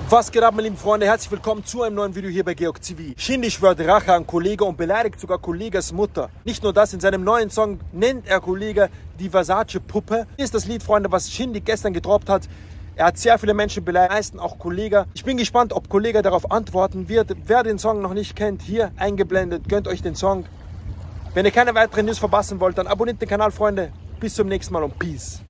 Was geht ab, meine lieben Freunde? Herzlich willkommen zu einem neuen Video hier bei Georg TV. Shindy schwört Rache an Kollega und beleidigt sogar Kollegas Mutter. Nicht nur das, in seinem neuen Song nennt er Kollega die Versace-Puppe. Hier ist das Lied, Freunde, was Shindy gestern gedroppt hat. Er hat sehr viele Menschen beleidigt, meisten auch Kollega. Ich bin gespannt, ob Kollega darauf antworten wird. Wer den Song noch nicht kennt, hier eingeblendet, gönnt euch den Song. Wenn ihr keine weiteren News verpassen wollt, dann abonniert den Kanal, Freunde. Bis zum nächsten Mal und Peace.